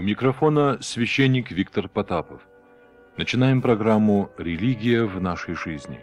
микрофона священник Виктор Потапов. Начинаем программу «Религия в нашей жизни».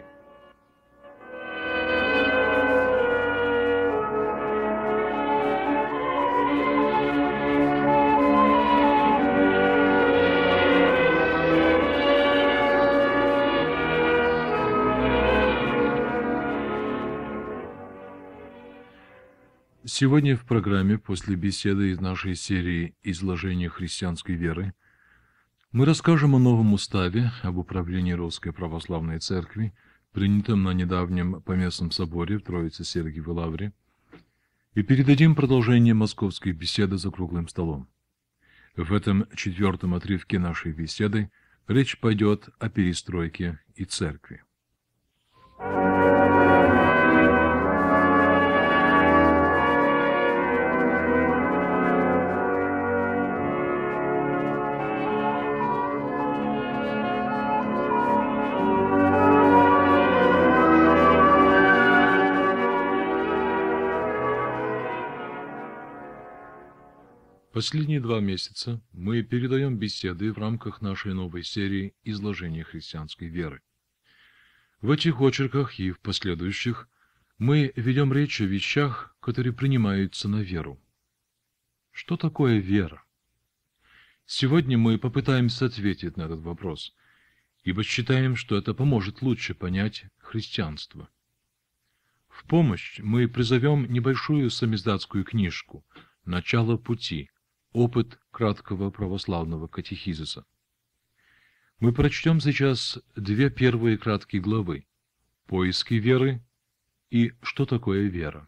Сегодня в программе, после беседы из нашей серии «Изложение христианской веры», мы расскажем о новом уставе об управлении Русской Православной Церкви, принятом на недавнем Поместном соборе в Троице-Сергиевой Лавре, и передадим продолжение московской беседы за круглым столом. В этом четвертом отрывке нашей беседы речь пойдет о перестройке и церкви. Последние 2 месяца мы передаем беседы в рамках нашей новой серии «Изложение христианской веры». В этих очерках и в последующих мы ведем речь о вещах, которые принимаются на веру. Что такое вера? Сегодня мы попытаемся ответить на этот вопрос, ибо считаем, что это поможет лучше понять христианство. В помощь мы призовем небольшую самиздатскую книжку «Начало пути. Опыт краткого православного катехизиса». Мы прочтем сейчас 2 первые краткие главы «Поиски веры» и «Что такое вера?».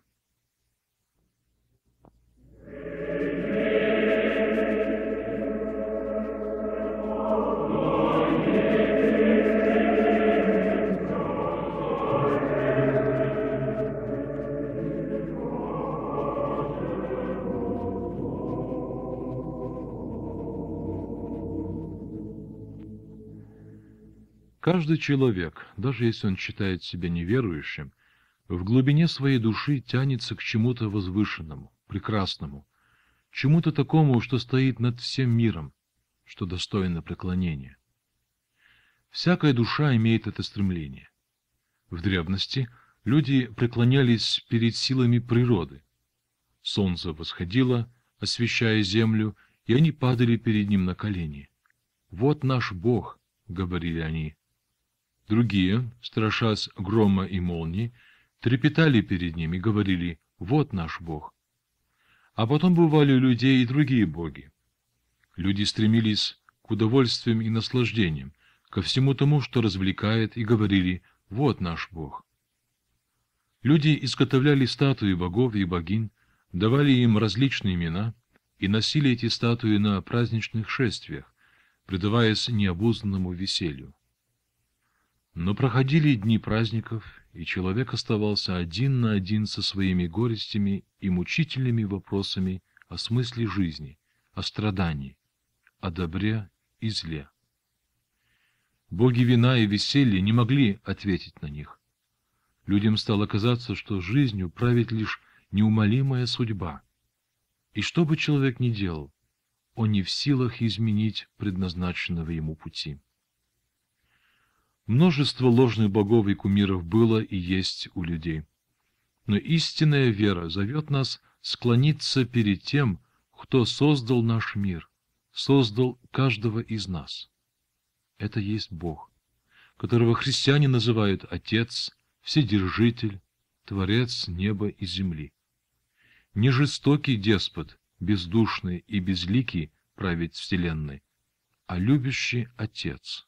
Каждый человек, даже если он считает себя неверующим, в глубине своей души тянется к чему-то возвышенному, прекрасному, чему-то такому, что стоит над всем миром, что достойно преклонения. Всякая душа имеет это стремление. В древности люди преклонялись перед силами природы. Солнце восходило, освещая землю, и они падали перед ним на колени. «Вот наш Бог», — говорили они. Другие, страшась грома и молний, трепетали перед ним и говорили: «Вот наш Бог». А потом бывали у людей и другие боги. Люди стремились к удовольствиям и наслаждениям, ко всему тому, что развлекает, и говорили: «Вот наш Бог». Люди изготовляли статуи богов и богинь, давали им различные имена и носили эти статуи на праздничных шествиях, предаваясь необузданному веселью. Но проходили дни праздников, и человек оставался один на один со своими горестями и мучительными вопросами о смысле жизни, о страдании, о добре и зле. Боги вина и веселья не могли ответить на них. Людям стало казаться, что жизнью правит лишь неумолимая судьба. И что бы человек ни делал, он не в силах изменить предназначенного ему пути. Множество ложных богов и кумиров было и есть у людей. Но истинная вера зовет нас склониться перед тем, кто создал наш мир, создал каждого из нас. Это есть Бог, которого христиане называют Отец, Вседержитель, Творец неба и земли. Не жестокий деспот, бездушный и безликий правит вселенной, а любящий Отец.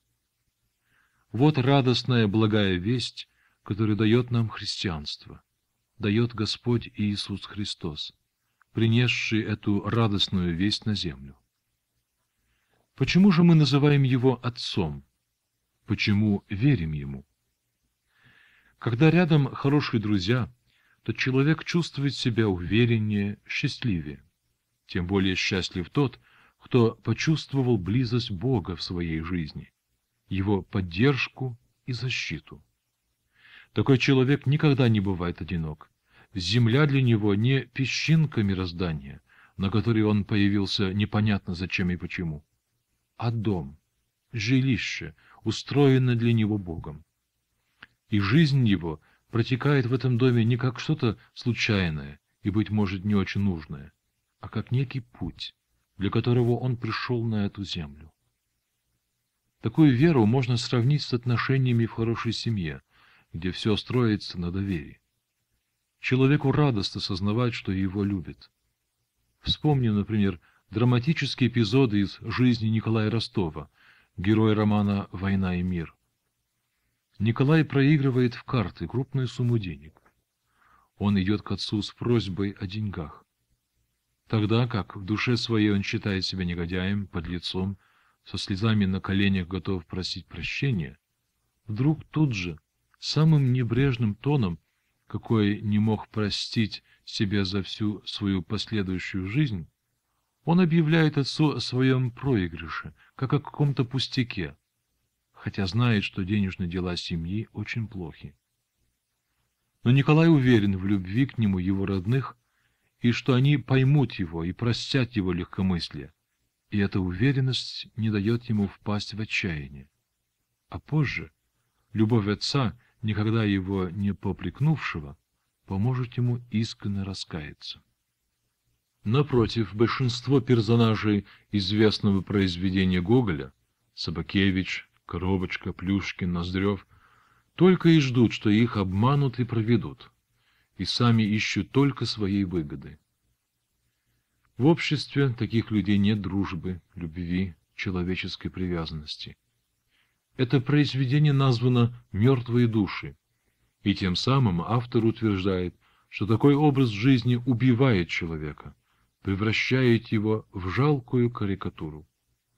Вот радостная благая весть, которую дает нам христианство, дает Господь Иисус Христос, принесший эту радостную весть на землю. Почему же мы называем Его Отцом? Почему верим Ему? Когда рядом хорошие друзья, то человек чувствует себя увереннее, счастливее. Тем более счастлив тот, кто почувствовал близость Бога в своей жизни, Его поддержку и защиту. Такой человек никогда не бывает одинок. Земля для него не песчинка мироздания, на который он появился непонятно зачем и почему, а дом, жилище, устроенное для него Богом. И жизнь его протекает в этом доме не как что-то случайное и, быть может, не очень нужное, а как некий путь, для которого он пришел на эту землю. Такую веру можно сравнить с отношениями в хорошей семье, где все строится на доверии. Человеку радостно сознавать, что его любят. Вспомним, например, драматические эпизоды из жизни Николая Ростова, героя романа «Война и мир». Николай проигрывает в карты крупную сумму денег. Он идет к отцу с просьбой о деньгах. Тогда как в душе своей он считает себя негодяем, подлецом, со слезами на коленях готов просить прощения, вдруг тут же, самым небрежным тоном, какой не мог простить себе за всю свою последующую жизнь, он объявляет отцу о своем проигрыше, как о каком-то пустяке, хотя знает, что денежные дела семьи очень плохи. Но Николай уверен в любви к нему его родных, и что они поймут его и простят его легкомыслие, и эта уверенность не дает ему впасть в отчаяние. А позже любовь отца, никогда его не попрекнувшего, поможет ему искренне раскаяться. Напротив, большинство персонажей известного произведения Гоголя — Собакевич, Коробочка, Плюшкин, Ноздрев — только и ждут, что их обманут и проведут, и сами ищут только своей выгоды. В обществе таких людей нет дружбы, любви, человеческой привязанности. Это произведение названо «Мертвые души», и тем самым автор утверждает, что такой образ жизни убивает человека, превращает его в жалкую карикатуру.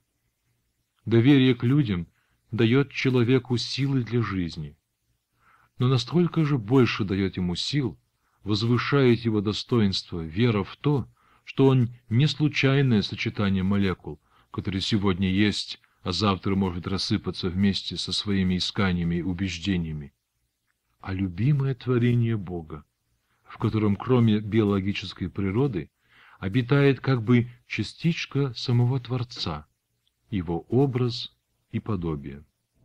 Доверие к людям дает человеку силы для жизни, но настолько же больше дает ему сил, возвышает его достоинство вера в то, что он не случайное сочетание молекул, которые сегодня есть, а завтра может рассыпаться вместе со своими исканиями и убеждениями, а любимое творение Бога, в котором кроме биологической природы обитает как бы частичка самого Творца, его образ и подобие.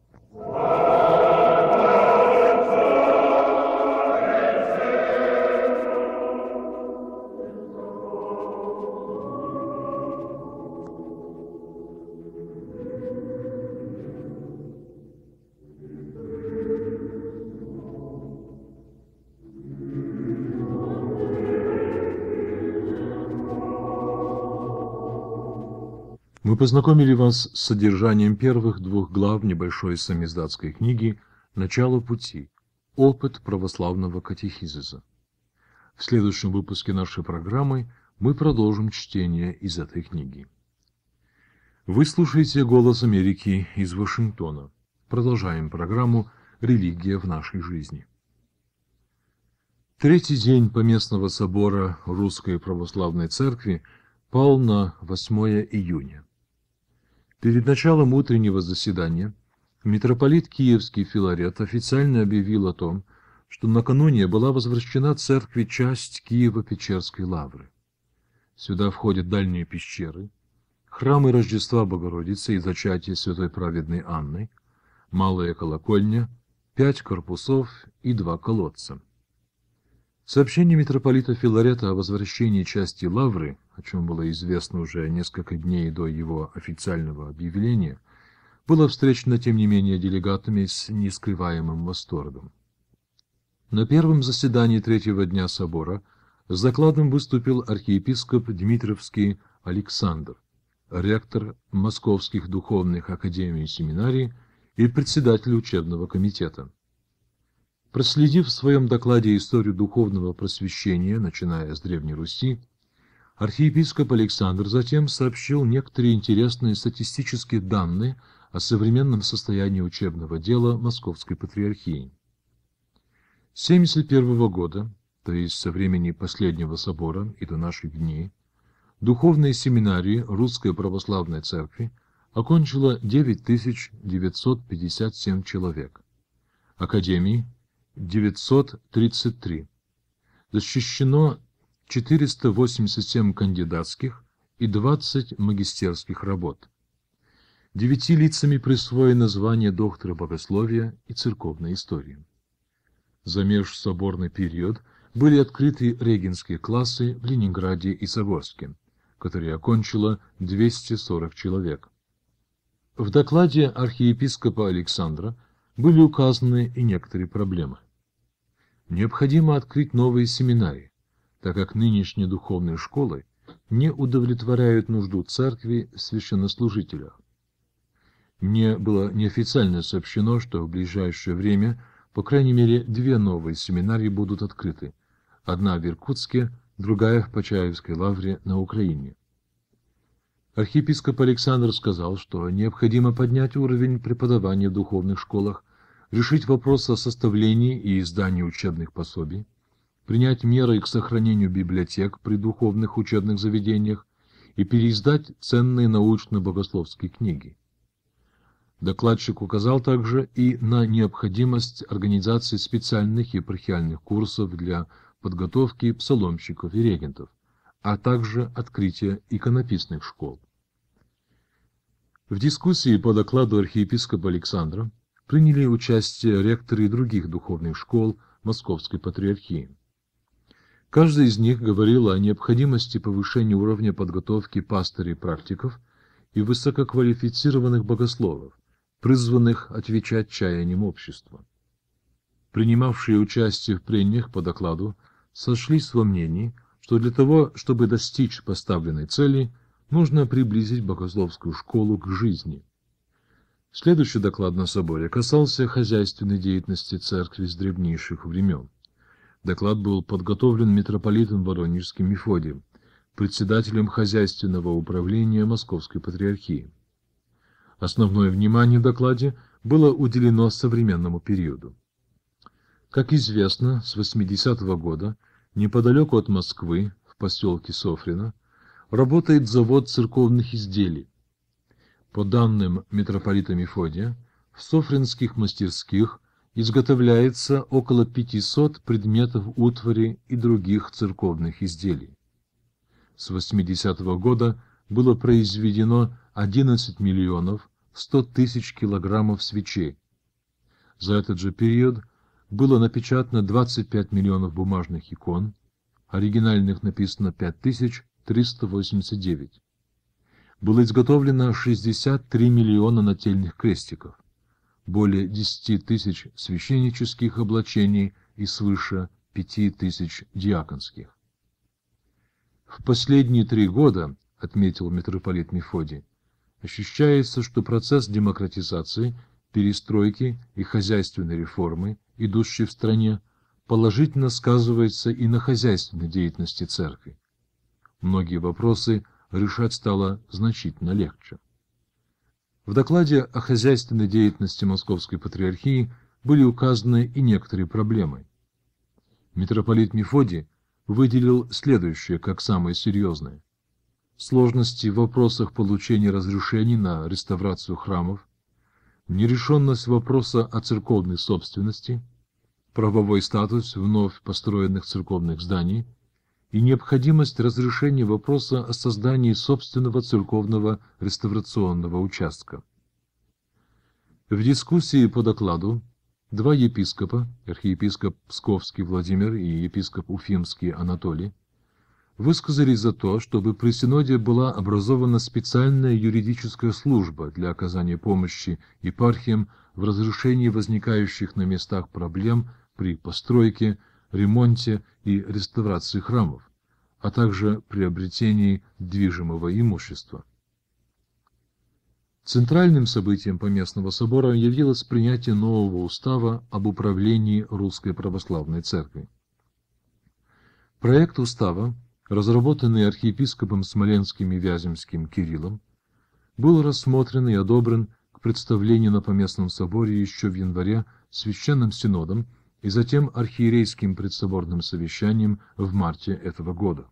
Мы познакомили вас с содержанием первых двух глав небольшой самиздатской книги «Начало пути. Опыт православного катехизиса». В следующем выпуске нашей программы мы продолжим чтение из этой книги. Вы слушаете «Голос Америки» из Вашингтона. Продолжаем программу «Религия в нашей жизни». Третий день Поместного собора Русской Православной Церкви пал на 8 июня. Перед началом утреннего заседания митрополит Киевский Филарет официально объявил о том, что накануне была возвращена церкви часть Киево-Печерской лавры. Сюда входят дальние пещеры, храмы Рождества Богородицы и зачатия святой праведной Анны, малая колокольня, 5 корпусов и 2 колодца. Сообщение митрополита Филарета о возвращении части лавры, о чем было известно уже несколько дней до его официального объявления, было встречено, тем не менее, делегатами с нескрываемым восторгом. На первом заседании третьего дня собора с докладом выступил архиепископ Дмитровский Александр, ректор Московских духовных академий и семинарий и председатель учебного комитета. Проследив в своем докладе историю духовного просвещения, начиная с Древней Руси, архиепископ Александр затем сообщил некоторые интересные статистические данные о современном состоянии учебного дела Московской Патриархии. С 1971 года, то есть со времени последнего собора и до наших дней, духовные семинарии Русской Православной Церкви окончило 9957 человек, академий – 933. Защищено 487 кандидатских и 20 магистерских работ. 9 лицами присвоено звание доктора богословия и церковной истории. За межсоборный период были открыты регенские классы в Ленинграде и Загорске, которые окончило 240 человек. В докладе архиепископа Александра были указаны и некоторые проблемы. Необходимо открыть новые семинарии, так как нынешние духовные школы не удовлетворяют нужду церкви в священнослужителях. Мне было неофициально сообщено, что в ближайшее время, по крайней мере, 2 новые семинарии будут открыты, одна в Иркутске, другая в Почаевской лавре на Украине. Архиепископ Александр сказал, что необходимо поднять уровень преподавания в духовных школах, решить вопрос о составлении и издании учебных пособий, принять меры к сохранению библиотек при духовных учебных заведениях и переиздать ценные научно-богословские книги. Докладчик указал также и на необходимость организации специальных епархиальных курсов для подготовки псаломщиков и регентов, а также открытия иконописных школ. В дискуссии по докладу архиепископа Александра приняли участие ректоры других духовных школ Московской Патриархии. Каждый из них говорил о необходимости повышения уровня подготовки пастырей-практиков и высококвалифицированных богословов, призванных отвечать чаяниям общества. Принимавшие участие в прениях по докладу сошлись во мнении, что для того, чтобы достичь поставленной цели, нужно приблизить богословскую школу к жизни. Следующий доклад на соборе касался хозяйственной деятельности церкви с древнейших времен. Доклад был подготовлен митрополитом Воронежским Мефодием, председателем хозяйственного управления Московской Патриархии. Основное внимание в докладе было уделено современному периоду. Как известно, с 80-го года неподалеку от Москвы, в поселке Софрино, работает завод церковных изделий. По данным митрополита Мефодия, в софринских мастерских изготовляется около 500 предметов утвари и других церковных изделий. С 80-го года было произведено 11 миллионов 100 тысяч килограммов свечей. За этот же период было напечатано 25 миллионов бумажных икон, оригинальных написано 5389. Было изготовлено 63 миллиона нательных крестиков, более 10 тысяч священнических облачений и свыше 5 тысяч диаконских. В последние 3 года, отметил митрополит Мефодий, ощущается, что процесс демократизации, перестройки и хозяйственной реформы, идущий в стране, положительно сказывается и на хозяйственной деятельности церкви. Многие вопросы решать стало значительно легче. В докладе о хозяйственной деятельности Московской Патриархии были указаны и некоторые проблемы. Митрополит Мефодий выделил следующее как самое серьезное: сложности в вопросах получения разрешений на реставрацию храмов, нерешенность вопроса о церковной собственности, правовой статус вновь построенных церковных зданий и необходимость разрешения вопроса о создании собственного церковного реставрационного участка. В дискуссии по докладу 2 епископа, архиепископ Псковский Владимир и епископ Уфимский Анатолий, высказались за то, чтобы при Синоде была образована специальная юридическая служба для оказания помощи епархиям в разрешении возникающих на местах проблем при постройке, ремонте и реставрации храмов, а также приобретении движимого имущества. Центральным событием Поместного собора явилось принятие нового устава об управлении Русской Православной Церкви. Проект устава, разработанный архиепископом Смоленским и Вяземским Кириллом, был рассмотрен и одобрен к представлению на Поместном соборе еще в январе Священным Синодом и затем архиерейским предсоборным совещанием в марте этого года.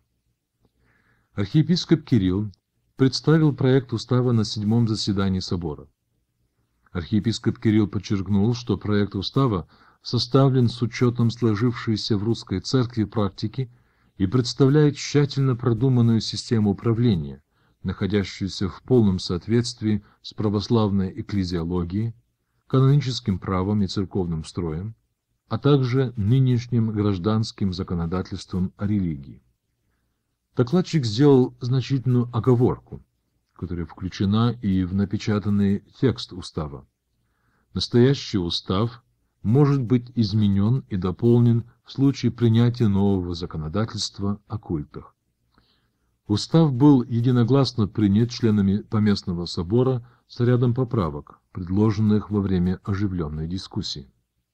Архиепископ Кирилл представил проект устава на 7-м заседании собора. Архиепископ Кирилл подчеркнул, что проект устава составлен с учетом сложившейся в русской церкви практики и представляет тщательно продуманную систему управления, находящуюся в полном соответствии с православной экклезиологией, каноническим правом и церковным строем, а также нынешним гражданским законодательством о религии. Докладчик сделал значительную оговорку, которая включена и в напечатанный текст устава. Настоящий устав может быть изменен и дополнен в случае принятия нового законодательства о культах. Устав был единогласно принят членами Поместного собора с рядом поправок, предложенных во время оживленной дискуссии.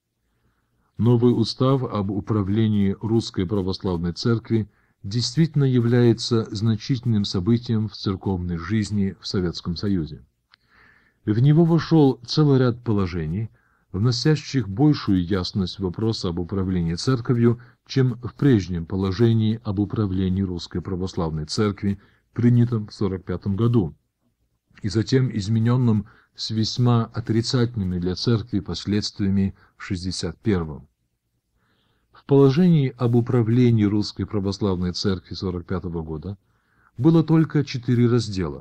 Новый устав об управлении Русской Православной Церкви действительно является значительным событием в церковной жизни в Советском Союзе. В него вошел целый ряд положений, вносящих большую ясность в вопрос об управлении Церковью, чем в прежнем положении об управлении Русской Православной Церкви, принятом в 1945 году, и затем измененном с весьма отрицательными для Церкви последствиями в 1961. В положении об управлении Русской Православной Церкви 1945 года было только 4 раздела.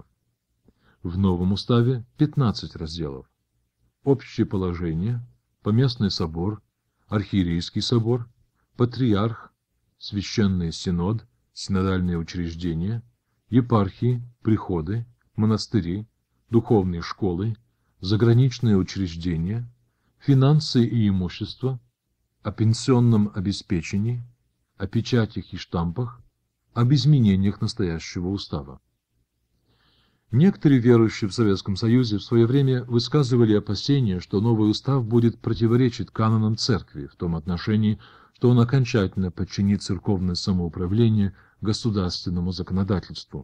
В новом уставе 15 разделов. Общее положение, Поместный собор, Архиерейский собор, Патриарх, Священный Синод, синодальные учреждения, епархии, приходы, монастыри, духовные школы, заграничные учреждения, финансы и имущество, о пенсионном обеспечении, о печатях и штампах, об изменениях настоящего устава. Некоторые верующие в Советском Союзе в свое время высказывали опасения, что новый устав будет противоречить канонам Церкви в том отношении, что он окончательно подчинит церковное самоуправление государственному законодательству.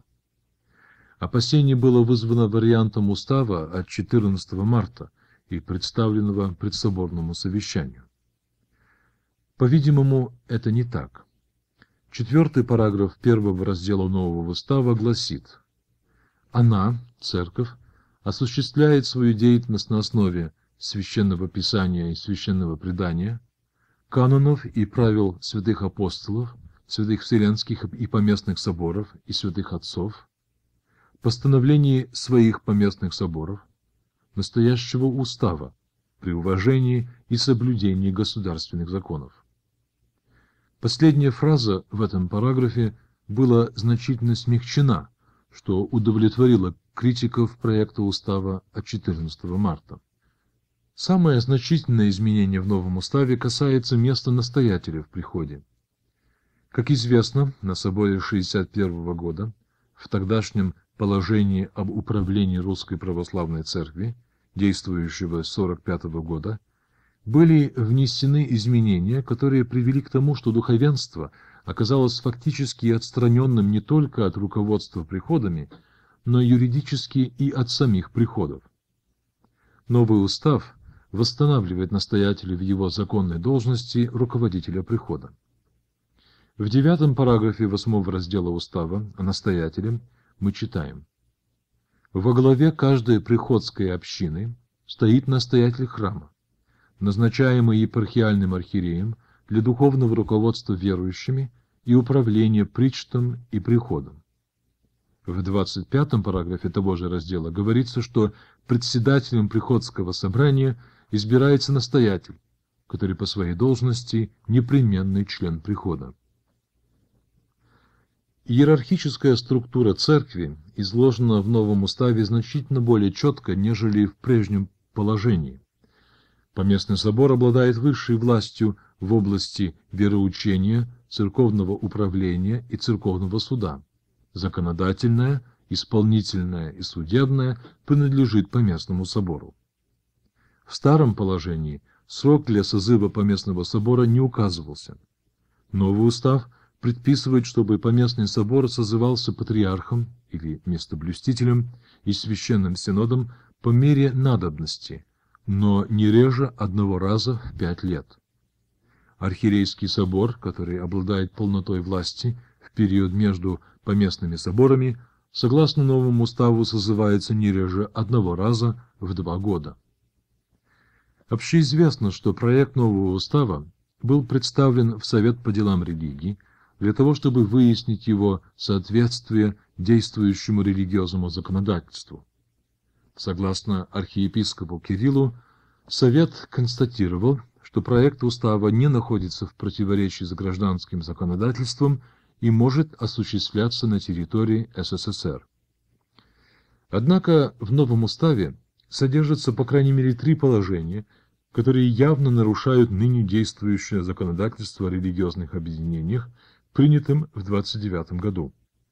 Опасение было вызвано вариантом устава от 14 марта и представленного предсоборному совещанию. По-видимому, это не так. 4-й параграф 1-го раздела нового устава гласит: «Она, Церковь, осуществляет свою деятельность на основе Священного Писания и Священного Предания, канонов и правил святых апостолов, святых Вселенских и Поместных соборов и святых отцов, постановлений своих Поместных соборов, настоящего устава при уважении и соблюдении государственных законов». Последняя фраза в этом параграфе была значительно смягчена, что удовлетворило критиков проекта устава от 14 марта. Самое значительное изменение в новом уставе касается места настоятеля в приходе. Как известно, на соборе 1961 года, в тогдашнем положении об управлении Русской Православной Церкви, действующего с 1945 года, были внесены изменения, которые привели к тому, что духовенство оказалось фактически отстраненным не только от руководства приходами, но юридически и от самих приходов. Новый устав восстанавливает настоятеля в его законной должности руководителя прихода. В 9-м параграфе 8-го раздела устава о настоятеле мы читаем: «Во главе каждой приходской общины стоит настоятель храма, назначаемый епархиальным архиереем для духовного руководства верующими и управления причтом и приходом». В 25-м параграфе того же раздела говорится, что председателем приходского собрания избирается настоятель, который по своей должности непременный член прихода. Иерархическая структура церкви изложена в новом уставе значительно более четко, нежели в прежнем положении. Поместный собор обладает высшей властью в области вероучения, церковного управления и церковного суда. Законодательная, исполнительная и судебная принадлежит Поместному собору. В старом положении срок для созыва Поместного собора не указывался. Новый устав предписывает, чтобы Поместный собор созывался патриархом или местоблюстителем и священным синодом по мере надобности, но не реже одного раза в 5 лет. Архиерейский собор, который обладает полнотой власти в период между поместными соборами, согласно новому уставу созывается не реже одного раза в 2 года. Общеизвестно, что проект нового устава был представлен в Совет по делам религии для того, чтобы выяснить его соответствие действующему религиозному законодательству. Согласно архиепископу Кириллу, Совет констатировал, что проект устава не находится в противоречии с гражданским законодательством и может осуществляться на территории СССР. Однако в новом уставе содержатся по крайней мере 3 положения, которые явно нарушают ныне действующее законодательство о религиозных объединениях, принятым в 1929 году.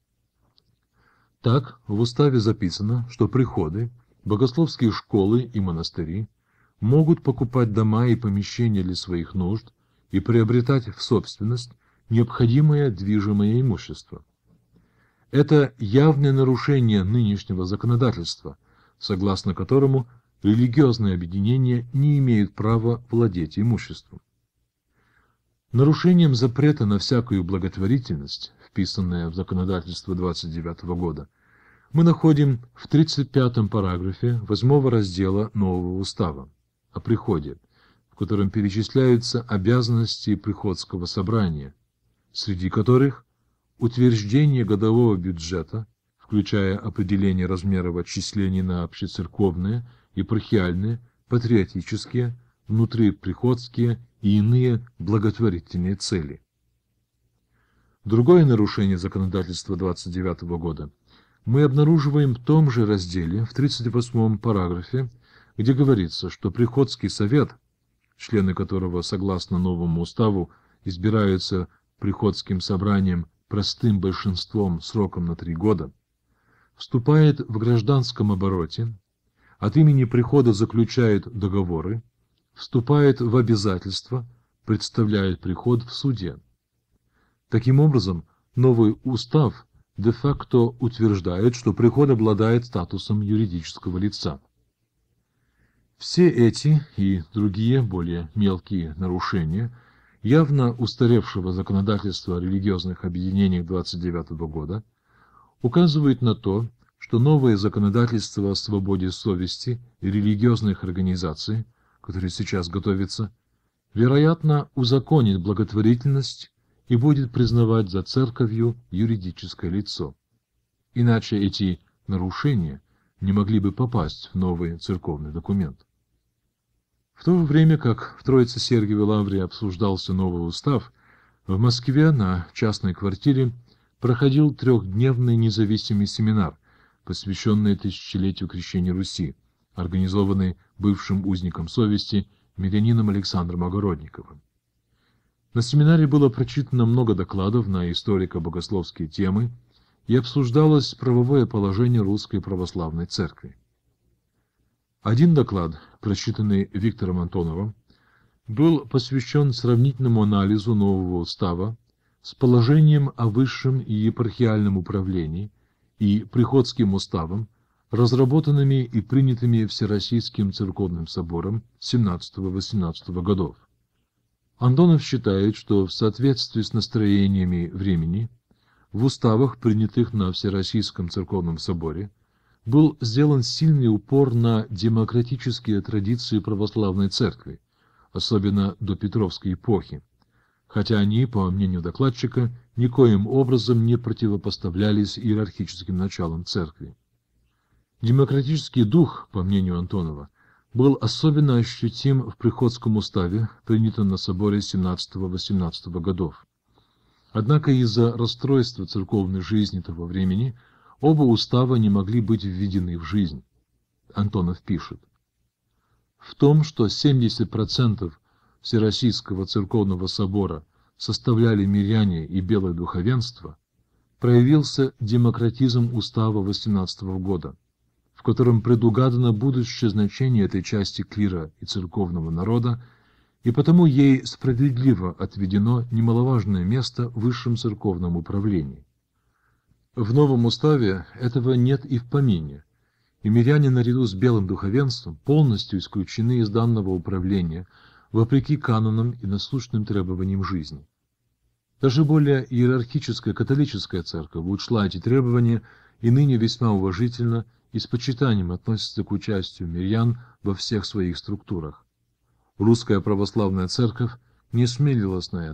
Так, в уставе записано, что приходы, богословские школы и монастыри могут покупать дома и помещения для своих нужд и приобретать в собственность необходимое движимое имущество. Это явное нарушение нынешнего законодательства, согласно которому религиозные объединения не имеют права владеть имуществом. Нарушением запрета на всякую благотворительность, вписанное в законодательство 1929 года, мы находим в 35-м параграфе 8 раздела нового устава о приходе, в котором перечисляются обязанности приходского собрания, среди которых утверждение годового бюджета, включая определение размеров отчислений на общецерковные, епархиальные, патриотические, внутриприходские и иные благотворительные цели. Другое нарушение законодательства 1929 года мы обнаруживаем в том же разделе, в 38-м параграфе, где говорится, что Приходский совет, члены которого, согласно новому уставу, избираются Приходским собранием простым большинством сроком на 3 года, вступает в гражданском обороте, от имени прихода заключает договоры, вступает в обязательства, представляет приход в суде. Таким образом, новый устав де-факто утверждает, что приход обладает статусом юридического лица. Все эти и другие более мелкие нарушения явно устаревшего законодательства о религиозных объединениях 1929 года указывают на то, что новое законодательство о свободе совести и религиозных организаций, которое сейчас готовится, вероятно, узаконит благотворительность и будет признавать за церковью юридическое лицо. Иначе эти нарушения не могли бы попасть в новый церковный документ. В то же время, как в Троице-Сергиевой лавре обсуждался новый устав, в Москве на частной квартире проходил 3-дневный независимый семинар, посвященный тысячелетию крещения Руси, организованный бывшим узником совести мирянином Александром Огородниковым. На семинаре было прочитано много докладов на историко-богословские темы и обсуждалось правовое положение Русской Православной Церкви. Один доклад, прочитанный Виктором Антоновым, был посвящен сравнительному анализу нового устава с положением о высшем и епархиальном управлении и приходским уставом, разработанными и принятыми Всероссийским церковным собором 17-18 годов. Антонов считает, что в соответствии с настроениями времени в уставах, принятых на Всероссийском церковном соборе, был сделан сильный упор на демократические традиции православной церкви, особенно до Петровской эпохи, хотя они, по мнению докладчика, никоим образом не противопоставлялись иерархическим началам церкви. Демократический дух, по мнению Антонова, был особенно ощутим в Приходском уставе, принятом на соборе 17-18 годов. Однако из-за расстройства церковной жизни того времени оба устава не могли быть введены в жизнь. Антонов пишет: в том, что 70% Всероссийского церковного собора составляли миряне и белое духовенство, проявился демократизм устава 18 года, в котором предугадано будущее значение этой части клира и церковного народа, и потому ей справедливо отведено немаловажное место в высшем церковном управлении. В новом уставе этого нет и в помине, и миряне наряду с белым духовенством полностью исключены из данного управления, вопреки канонам и насущным требованиям жизни. Даже более иерархическая католическая церковь учла эти требования и ныне весьма уважительно и с почитанием относится к участию мирян во всех своих структурах. Русская православная церковь не осмелилась на это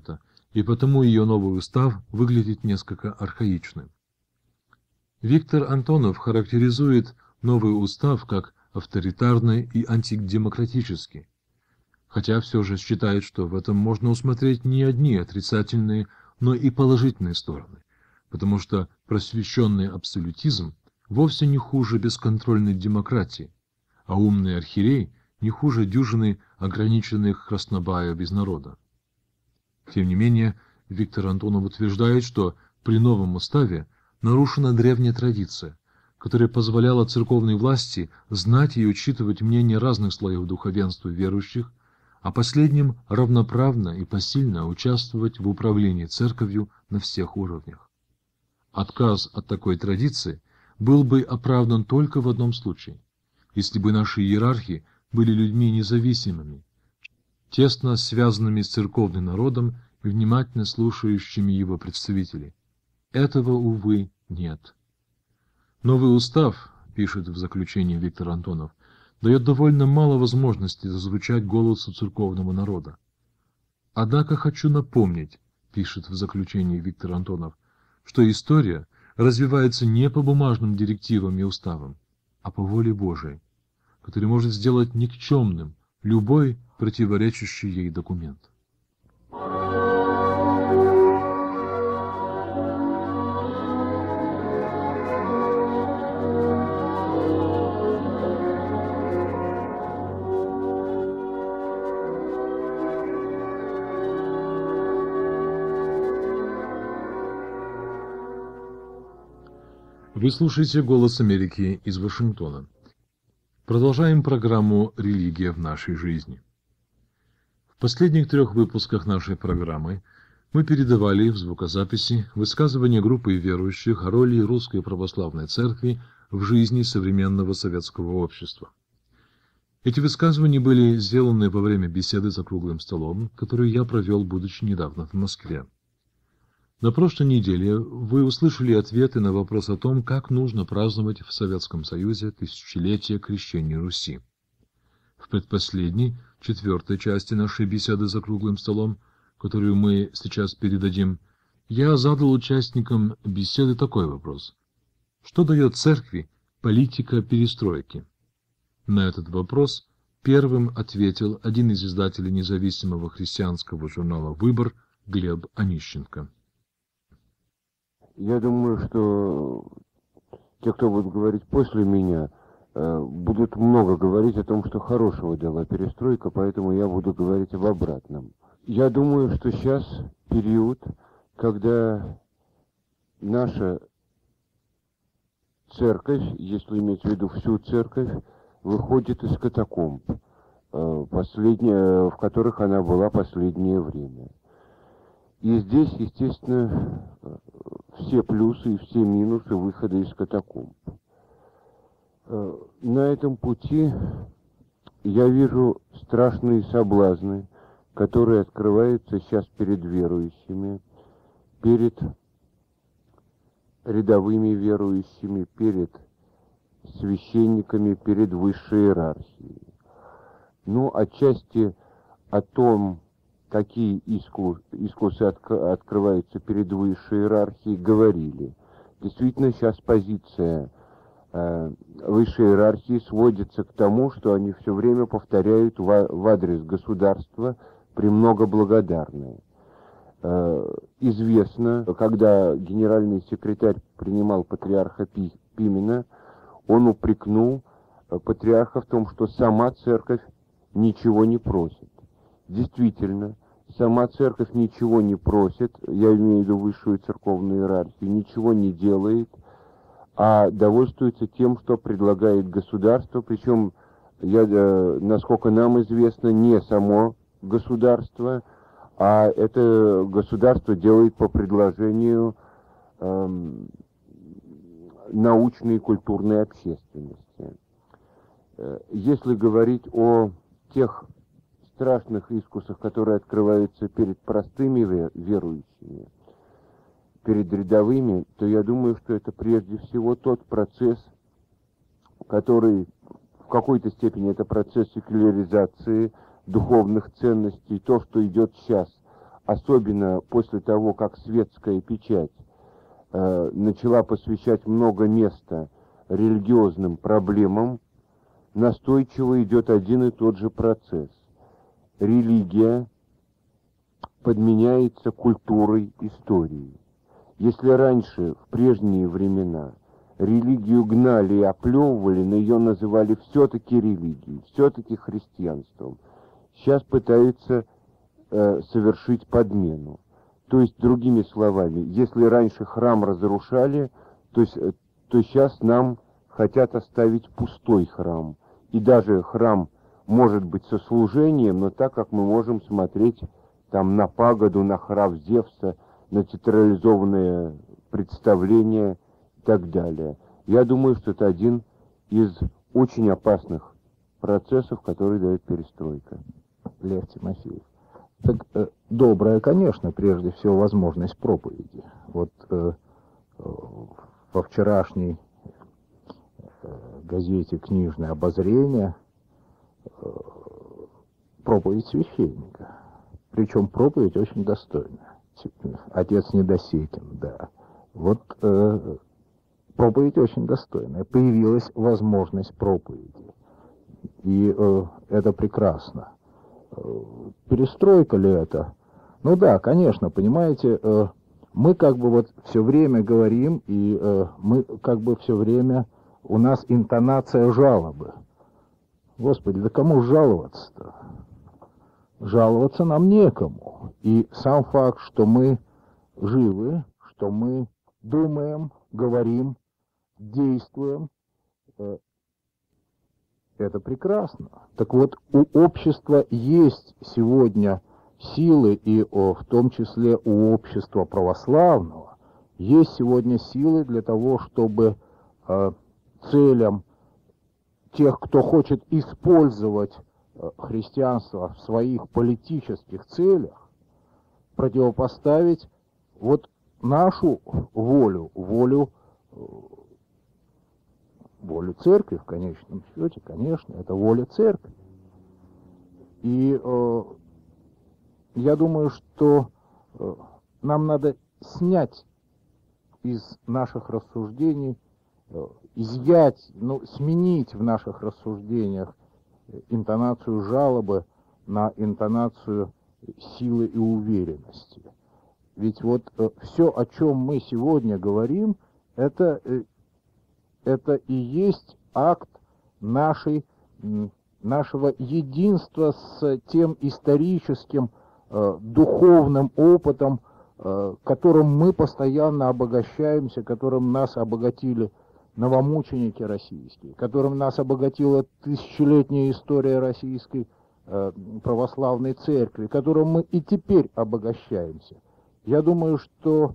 и потому ее новый устав выглядит несколько архаичным. Виктор Антонов характеризует новый устав как авторитарный и антидемократический, хотя все же считает, что в этом можно усмотреть не одни отрицательные, но и положительные стороны, потому что просвещенный абсолютизм вовсе не хуже бесконтрольной демократии, а умный архиерей не хуже дюжины ограниченных краснобаев без народа. Тем не менее, Виктор Антонов утверждает, что при новом уставе нарушена древняя традиция, которая позволяла церковной власти знать и учитывать мнения разных слоев духовенства верующих, а последним равноправно и посильно участвовать в управлении церковью на всех уровнях. Отказ от такой традиции был бы оправдан только в одном случае, если бы наши иерархи были людьми независимыми, тесно связанными с церковным народом и внимательно слушающими его представителей. Этого, увы, нет. Новый устав, пишет в заключении Виктор Антонов, дает довольно мало возможностей зазвучать голосу церковного народа. Однако хочу напомнить, пишет в заключении Виктор Антонов, что история развивается не по бумажным директивам и уставам, а по воле Божией, который может сделать никчемным любой противоречащий ей документ. Вы слушаете «Голос Америки» из Вашингтона. Продолжаем программу «Религия в нашей жизни». В последних 3 выпусках нашей программы мы передавали в звукозаписи высказывания группы верующих о роли Русской Православной Церкви в жизни современного советского общества. Эти высказывания были сделаны во время беседы за круглым столом, которую я провел, будучи недавно в Москве. На прошлой неделе вы услышали ответы на вопрос о том, как нужно праздновать в Советском Союзе тысячелетие крещения Руси. В предпоследней, 4-й части нашей беседы за круглым столом, которую мы сейчас передадим, я задал участникам беседы такой вопрос. Что дает церкви политика перестройки? На этот вопрос первым ответил один из издателей независимого христианского журнала «Выбор» Глеб Онищенко. Я думаю, что те, кто будут говорить после меня, будут много говорить о том, что хорошего дала перестройка, поэтому я буду говорить об обратном. Я думаю, что сейчас период, когда наша церковь, если иметь в виду всю церковь, выходит из катакомб, в которых она была последнее время. И здесь, естественно, все плюсы и все минусы выхода из катакомб. На этом пути я вижу страшные соблазны, которые открываются сейчас перед верующими, перед рядовыми верующими, перед священниками, перед высшей иерархией. Ну, отчасти о том, какие искусы открываются перед высшей иерархией, говорили. Действительно, сейчас позиция высшей иерархии сводится к тому, что они все время повторяют в адрес государства «премного благодарное». Известно, когда генеральный секретарь принимал патриарха Пимена, он упрекнул патриарха в том, что сама церковь ничего не просит. Действительно, сама церковь ничего не просит, я имею в виду высшую церковную иерархию, ничего не делает, а довольствуется тем, что предлагает государство, причем, насколько нам известно, не само государство, а это государство делает по предложению научной и культурной общественности. Если говорить о тех страшных искусах, которые открываются перед простыми верующими, перед рядовыми, то я думаю, что это прежде всего тот процесс, который в какой-то степени это процесс секуляризации духовных ценностей, то, что идет сейчас особенно после того, как светская печать начала посвящать много места религиозным проблемам, настойчиво идет один и тот же процесс. Религия подменяется культурой, историей. Если раньше, в прежние времена, религию гнали и оплевывали, но ее называли все-таки религией, все-таки христианством, сейчас пытаются совершить подмену. То есть, другими словами, если раньше храм разрушали, то сейчас нам хотят оставить пустой храм. И даже храм может быть со служением, но так как мы можем смотреть там на пагоду, на храм Зевса, на театрализованное представление и так далее. Я думаю, что это один из очень опасных процессов, которые дает перестройка. Лев Тимофеев. Так добрая, конечно, прежде всего возможность проповеди. Вот во вчерашней газете «Книжное обозрение» проповедь священника. Причем проповедь очень достойная. Отец Недосекин, да. Вот проповедь очень достойная. Появилась возможность проповеди. И это прекрасно. Перестройка ли это? Ну да, конечно, понимаете, мы как бы вот все время говорим, и мы как бы все время, у нас интонация жалобы. Господи, да кому жаловаться-то? Жаловаться нам некому. И сам факт, что мы живы, что мы думаем, говорим, действуем, это прекрасно. Так вот, у общества есть сегодня силы, и в том числе у общества православного, есть сегодня силы для того, чтобы целям тех, кто хочет использовать христианство в своих политических целях, противопоставить вот нашу волю, волю церкви в конечном счете, конечно, это воля церкви. И я думаю, что нам надо снять из наших рассуждений, изъять, сменить в наших рассуждениях интонацию жалобы на интонацию силы и уверенности. Ведь вот все, о чем мы сегодня говорим, это и есть акт нашего единства с тем историческим, духовным опытом, которым мы постоянно обогащаемся, которым нас обогатили новомученики российские, которым нас обогатила тысячелетняя история российской православной церкви, которым мы и теперь обогащаемся. Я думаю, что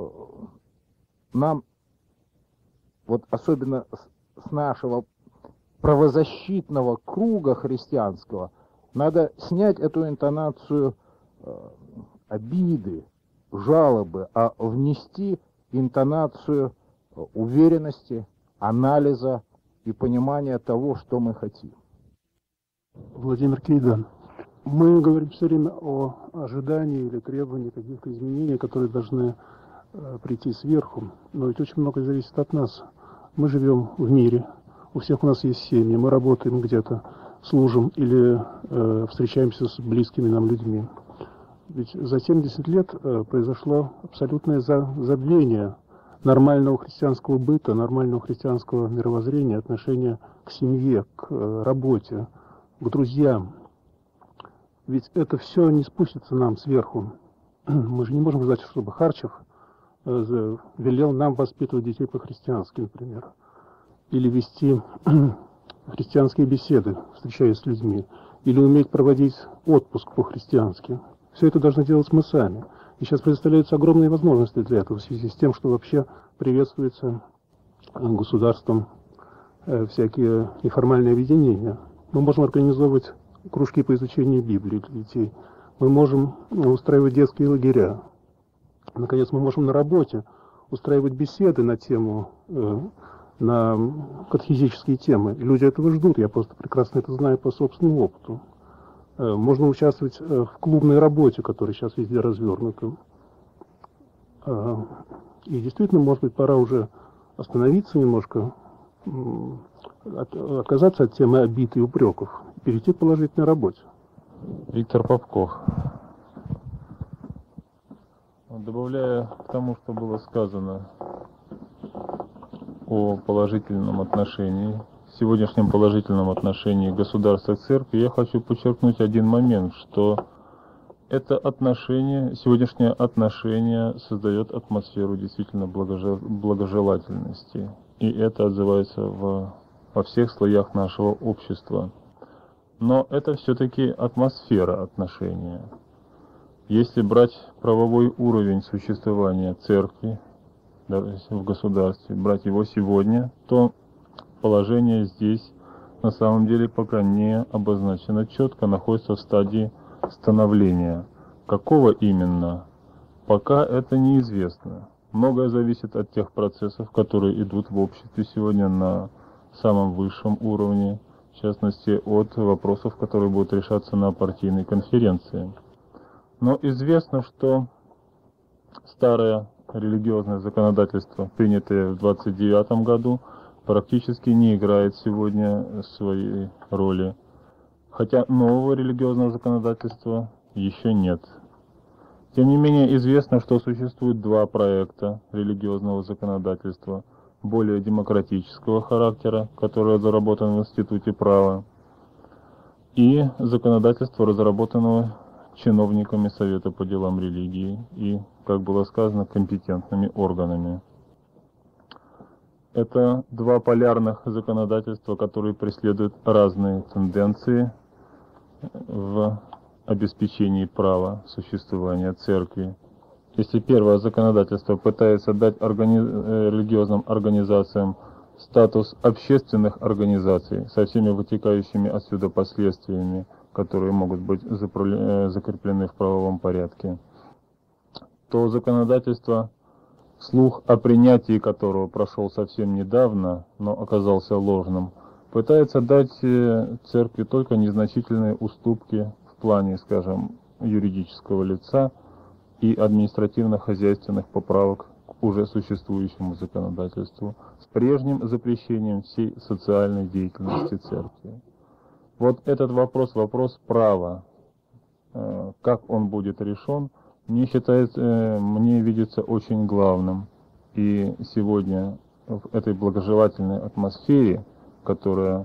нам, вот особенно с нашего правозащитного круга христианского, надо снять эту интонацию обиды, жалобы, а внести интонацию уверенности, анализа и понимания того, что мы хотим. Владимир Кейдан. Мы говорим все время о ожидании или требовании каких-то изменений, которые должны прийти сверху. Но ведь очень многое зависит от нас. Мы живем в мире, у всех у нас есть семьи, мы работаем где-то, служим или встречаемся с близкими нам людьми. Ведь за 70 лет произошло абсолютное забвение нормального христианского быта, нормального христианского мировоззрения, отношения к семье, к работе, к друзьям. Ведь это все не спустится нам сверху. Мы же не можем ждать, чтобы Харчев велел нам воспитывать детей по-христиански, например. Или вести христианские беседы, встречаясь с людьми. Или уметь проводить отпуск по-христиански. Все это должны делать мы сами. И сейчас предоставляются огромные возможности для этого в связи с тем, что вообще приветствуется государством всякие неформальные объединения. Мы можем организовывать кружки по изучению Библии для детей. Мы можем устраивать детские лагеря. Наконец, мы можем на работе устраивать беседы на тему, на катехизические темы. Люди этого ждут, я просто прекрасно это знаю по собственному опыту. Можно участвовать в клубной работе, которая сейчас везде развернута. И действительно, может быть, пора уже остановиться немножко, отказаться от темы обид и упреков, перейти к положительной работе. Виктор Попков. Добавляя к тому, что было сказано о положительном отношении, сегодняшнем положительном отношении государства к церкви, я хочу подчеркнуть один момент, что это отношение, сегодняшнее отношение создает атмосферу действительно благожелательности. И это отзывается во всех слоях нашего общества. Но это все-таки атмосфера отношения. Если брать правовой уровень существования церкви в государстве, брать его сегодня, то положение здесь на самом деле пока не обозначено четко, находится в стадии становления. Какого именно? Пока это неизвестно. Многое зависит от тех процессов, которые идут в обществе сегодня на самом высшем уровне, в частности от вопросов, которые будут решаться на партийной конференции. Но известно, что старое религиозное законодательство, принятое в 1929 году, практически не играет сегодня своей роли. Хотя нового религиозного законодательства еще нет. Тем не менее, известно, что существует два проекта религиозного законодательства, более демократического характера, которые разработаны в Институте права, и законодательство, разработанного чиновниками Совета по делам религии и, как было сказано, компетентными органами. Это два полярных законодательства, которые преследуют разные тенденции в обеспечении права существования церкви. Если первое законодательство пытается дать религиозным организациям статус общественных организаций со всеми вытекающими отсюда последствиями, которые могут быть закреплены в правовом порядке, то законодательство, слух о принятии которого прошел совсем недавно, но оказался ложным, пытается дать церкви только незначительные уступки в плане, скажем, юридического лица и административно-хозяйственных поправок к уже существующему законодательству с прежним запрещением всей социальной деятельности церкви. Вот этот вопрос права, как он будет решен, мне видится очень главным. И сегодня в этой благожелательной атмосфере, которая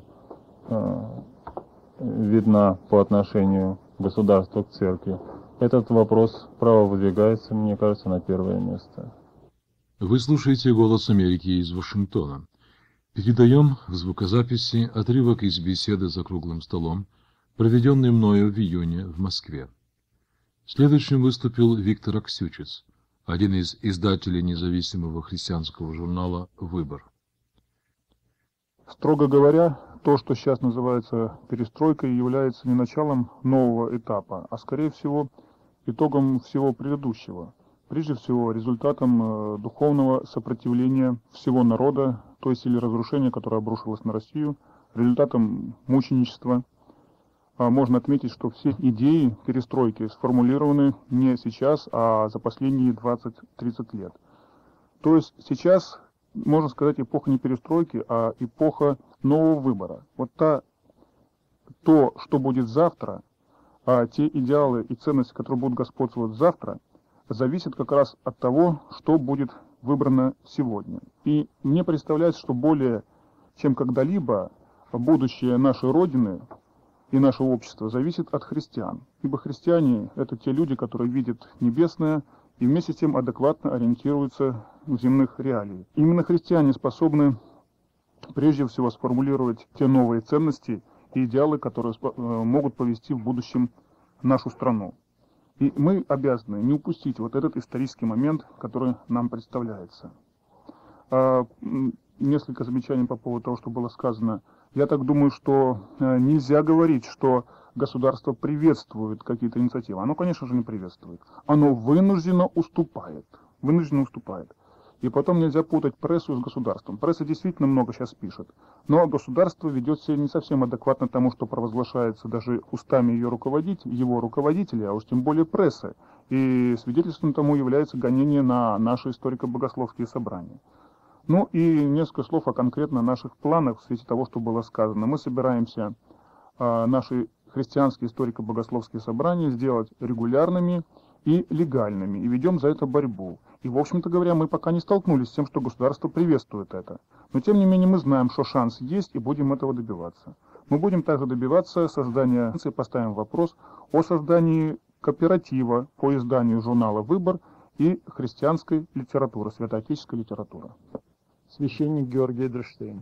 видна по отношению государства к церкви, этот вопрос права выдвигается, мне кажется, на первое место. Вы слушаете «Голос Америки» из Вашингтона. Передаем в звукозаписи отрывок из беседы за круглым столом, проведенной мною в июне в Москве. Следующим выступил Виктор Аксючиц, один из издателей независимого христианского журнала «Выбор». Строго говоря, то, что сейчас называется перестройкой, является не началом нового этапа, а скорее всего итогом всего предыдущего. Прежде всего результатом духовного сопротивления всего народа той силе разрушения, которая обрушилась на Россию, результатом мученичества. Можно отметить, что все идеи перестройки сформулированы не сейчас, а за последние 20-30 лет. То есть сейчас, можно сказать, эпоха не перестройки, а эпоха нового выбора. Вот то, что будет завтра, а те идеалы и ценности, которые будут господствовать завтра, зависит как раз от того, что будет выбрано сегодня. И мне представляется, что более чем когда-либо будущее нашей Родины и нашего общества зависит от христиан. Ибо христиане – это те люди, которые видят небесное и вместе с тем адекватно ориентируются в земных реалиях. Именно христиане способны прежде всего сформулировать те новые ценности и идеалы, которые могут повести в будущем нашу страну. И мы обязаны не упустить вот этот исторический момент, который нам представляется. Несколько замечаний по поводу того, что было сказано. Я так думаю, что нельзя говорить, что государство приветствует какие-то инициативы. Оно, конечно же, не приветствует. Оно вынужденно уступает. И потом нельзя путать прессу с государством. Пресса действительно много сейчас пишет, но государство ведет себя не совсем адекватно тому, что провозглашается даже устами его руководителей, а уж тем более прессы. И свидетельством тому является гонение на наши историко-богословские собрания. Ну и несколько слов о конкретно наших планах в свете того, что было сказано. Мы собираемся наши христианские историко-богословские собрания сделать регулярными и легальными, и ведем за это борьбу. И, в общем-то говоря, мы пока не столкнулись с тем, что государство приветствует это. Но, тем не менее, мы знаем, что шанс есть, и будем этого добиваться. Мы будем также добиваться создания, поставим вопрос о создании кооператива по изданию журнала «Выбор» и христианской литературы, святоотеческой литературы. Священник Георгий Эдерштейн.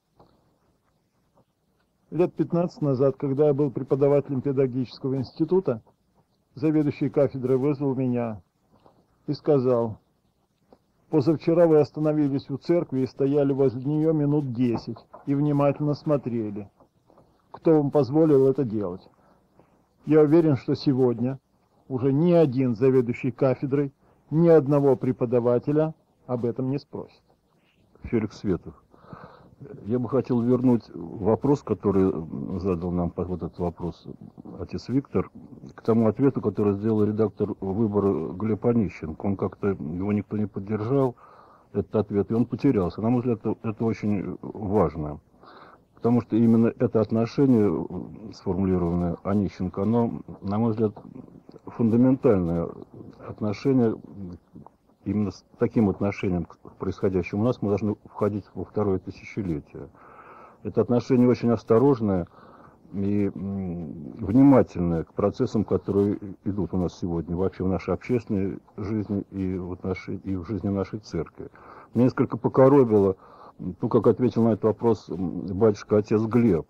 Лет 15 назад, когда я был преподавателем педагогического института, заведующий кафедрой вызвал меня и сказал: позавчера вы остановились у церкви и стояли возле нее минут 10 и внимательно смотрели. Кто вам позволил это делать? Я уверен, что сегодня уже ни один заведующий кафедрой, ни одного преподавателя об этом не спросит. Феликс Светов. Я бы хотел вернуть вопрос, который задал нам вот этот вопрос отец Виктор, к тому ответу, который сделал редактор «Выбора» Глеб Онищенко. Он как-то, его никто не поддержал, этот ответ, и он потерялся. На мой взгляд, это очень важно. Потому что именно это отношение, сформулированное Онищенко, оно, на мой взгляд, фундаментальное отношение. Именно с таким отношением к происходящему у нас мы должны входить во второе тысячелетие. Это отношение очень осторожное и внимательное к процессам, которые идут у нас сегодня, вообще в нашей общественной жизни и в жизни нашей церкви. Меня несколько покоробило то, как ответил на этот вопрос батюшка отец Глеб.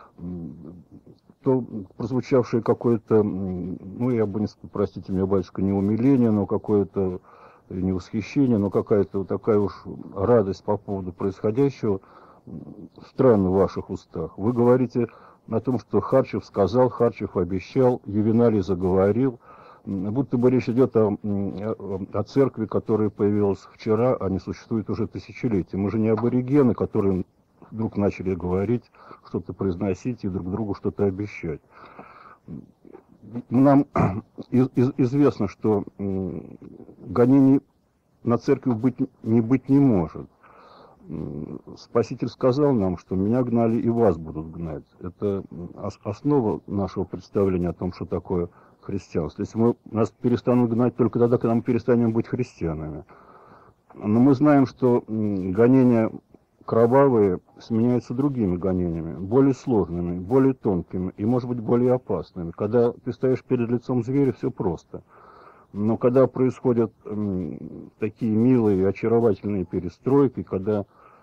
То прозвучавшее какое-то, ну я бы, простите меня, батюшка, не умиление, но какое-то не восхищение, но какая-то вот такая уж радость по поводу происходящего странно в ваших устах. Вы говорите о том, что Харчев сказал, Харчев обещал, Ювеналий заговорил, будто бы речь идет о церкви, которая появилась вчера, а не существует уже тысячелетия. Мы же не аборигены, которые вдруг начали говорить, что-то произносить и друг другу что-то обещать. Нам известно, что гонений на церковь быть не может. Спаситель сказал нам, что меня гнали и вас будут гнать. Это основа нашего представления о том, что такое христианство. Если нас перестанут гнать только тогда, когда мы перестанем быть христианами. Но мы знаем, что гонения кровавые сменяются другими гонениями, более сложными, более тонкими и, может быть, более опасными. Когда ты стоишь перед лицом зверя, все просто. Но когда происходят такие милые, очаровательные перестройки, когда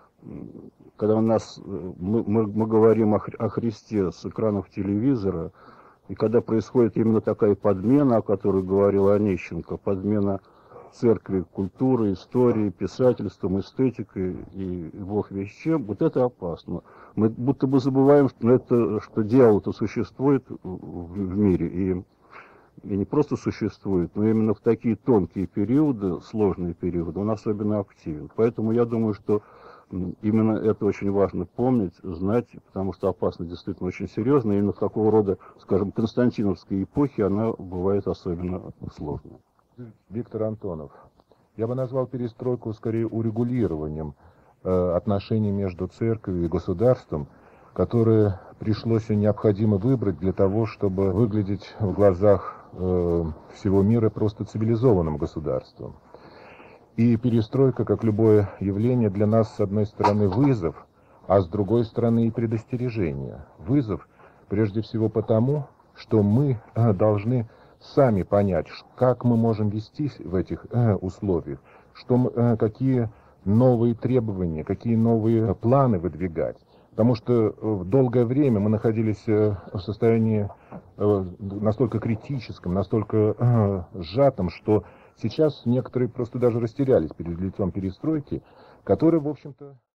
мы говорим о Христе с экранов телевизора, и когда происходит именно такая подмена, о которой говорил Онищенко, подмена церкви, культуры, истории, писательством, эстетикой и бог весть чем, вот это опасно. Мы будто бы забываем, что дьявол-то существует в мире, и не просто существует, но именно в такие тонкие периоды, сложные периоды, он особенно активен. Поэтому я думаю, что именно это очень важно помнить, знать, потому что опасность действительно очень серьезная, и именно в такого рода, скажем, константиновской эпохе она бывает особенно сложной. Виктор Антонов. Я бы назвал перестройку скорее урегулированием отношений между церковью и государством, которое пришлось необходимо выбрать для того, чтобы выглядеть в глазах всего мира просто цивилизованным государством. И перестройка, как любое явление, для нас, с одной стороны, вызов, а с другой стороны и предостережение. Вызов, прежде всего, потому, что мы должны сами понять, как мы можем вестись в этих условиях, какие новые требования, какие новые планы выдвигать. Потому что в долгое время мы находились в состоянии настолько критическом, настолько сжатом, что сейчас некоторые просто даже растерялись перед лицом перестройки, которая, в общем-то...